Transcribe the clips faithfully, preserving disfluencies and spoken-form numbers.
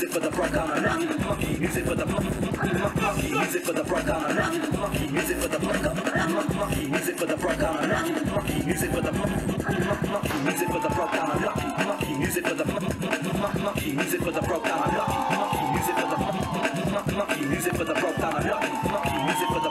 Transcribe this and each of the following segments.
music for the broke down and lucky, monkey music for the monkey music for the broke down and lucky, monkey music for the monkey music for the broke down and lucky, monkey music for the monkey music for the broke down and lucky, monkey music for the monkey music for the broke down and lucky, monkey music for the monkey music for the broke down and lucky, monkey music for the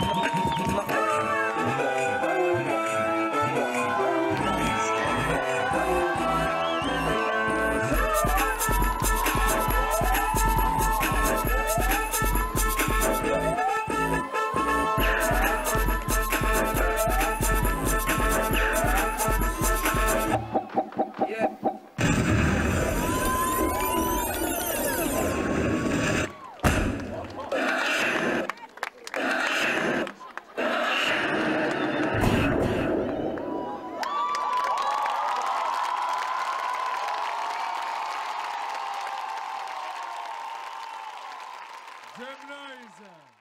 Geminizer.